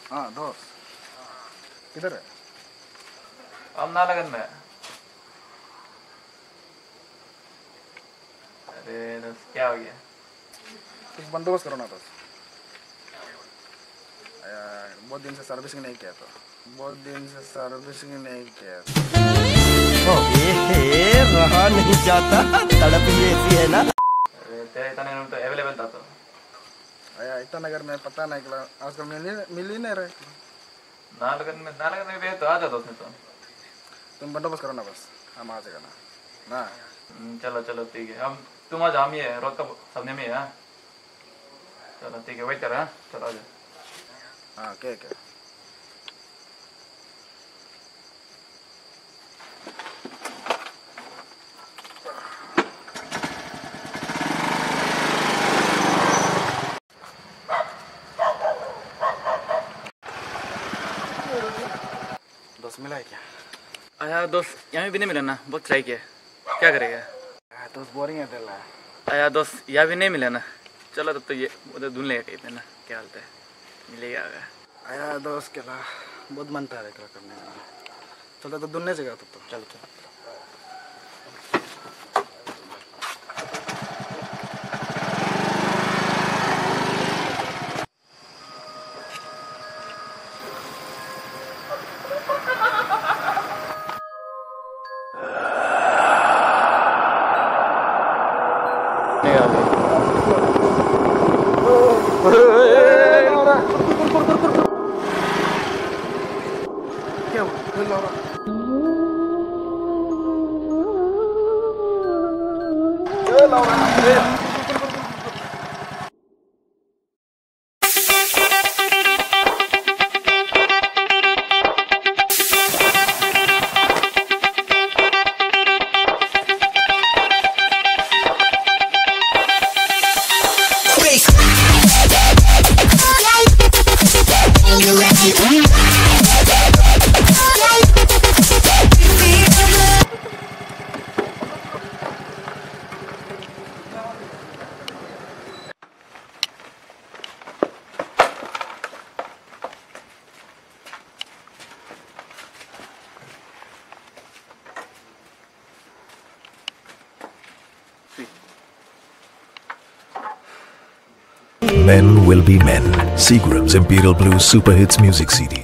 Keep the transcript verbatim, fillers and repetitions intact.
हाँ दोस्त किधर है? हम नालागढ़ में। अरे दोस्त क्या हो गया? कुछ बंदोबस्त करो ना दोस्त। बहुत दिन से सर्विसिंग नहीं किया तो बहुत दिन से सर्विसिंग नहीं किया तो ये रहा नहीं जाता तड़प ही ऐसी है ना। अरे तेरे इतने तो अवेलेबल था तो आया इतना नगर में पता नहीं चला आजकल मिल मिल ही नहीं रहे। नालागढ़ में नालागढ़ में भी तो आ जाता उसमें तो तुम बंदोबस्त करो ना बस हम आ जाएगा ना ना। चलो चलो ठीक है हम तुम आज हम ही है रोड का सामने में है। चलो ठीक है वेट कर। चलो आ जाओ। हाँ क्या क्या दोस्त मिला है क्या? आया दोस्त यहाँ भी नहीं मिला ना बहुत ट्राई किया क्या करेगा? दोस्त बोरिंग है दिल है। आया दोस्त यहाँ भी नहीं मिला ना। चलो तब तो ये उधर ढूंढ लेगा कहीं पे ना क्या हालत है मिलेगा आगा। आया दोस्त के ला बहुत मन था रेकला करने में। चलो तो दुनिया जगह तब तो चल चल क्या हुआ? Men will be men. Seagram's Imperial Blue Super Hits Music C D.